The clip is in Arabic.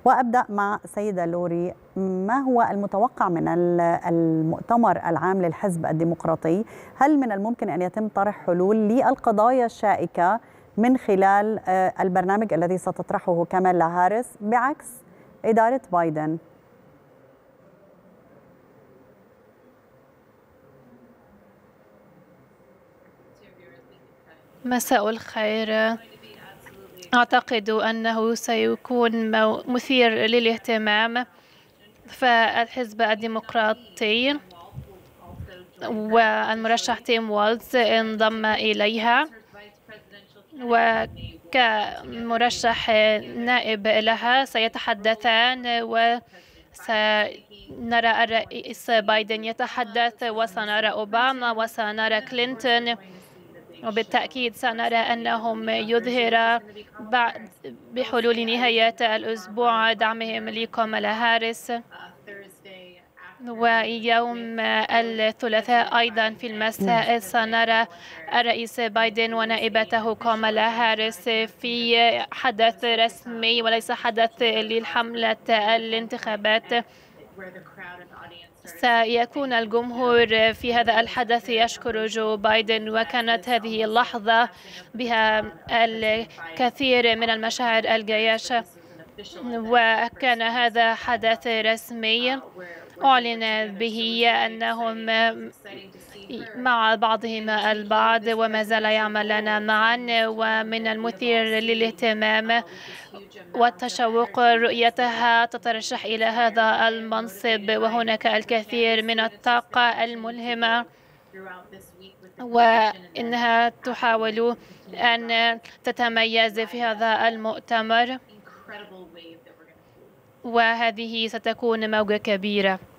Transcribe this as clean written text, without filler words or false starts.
وأبدأ مع سيدة لوري، ما هو المتوقع من المؤتمر العام للحزب الديمقراطي؟ هل من الممكن أن يتم طرح حلول للقضايا الشائكة من خلال البرنامج الذي ستطرحه كامالا هاريس بعكس إدارة بايدن؟ مساء الخير. أعتقد أنه سيكون مثير للاهتمام، فالحزب الديمقراطي والمرشح تيم والز انضم إليها، وكمرشح نائب لها سيتحدثان، وسنرى الرئيس بايدن يتحدث، وسنرى أوباما، وسنرى كلينتون، وبالتأكيد سنرى أنهم يظهر بحلول نهاية الأسبوع دعمهم لكامالا هاريس. ويوم الثلاثاء أيضا في المساء سنرى الرئيس بايدن ونائبته كامالا هاريس في حدث رسمي وليس حدث للحملة الانتخابات. سيكون الجمهور في هذا الحدث يشكر جو بايدن، وكانت هذه اللحظة بها الكثير من المشاعر الجياشة، وكان هذا حدث رسمي أعلن به أنهم مع بعضهم البعض وما زال يعملان معا، ومن المثير للاهتمام والتشوق رؤيتها تترشح إلى هذا المنصب، وهناك الكثير من الطاقة الملهمة، وإنها تحاول أن تتميز في هذا المؤتمر، وهذه ستكون موجة كبيرة.